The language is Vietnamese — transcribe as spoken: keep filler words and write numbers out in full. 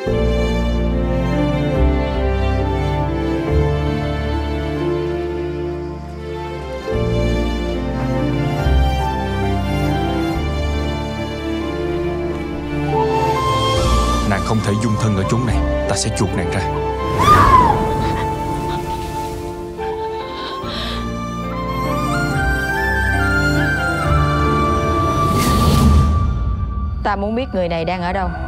Nàng không thể dung thân ở chốn này. Ta sẽ chuộc nàng ra. Ta muốn biết người này đang ở đâu.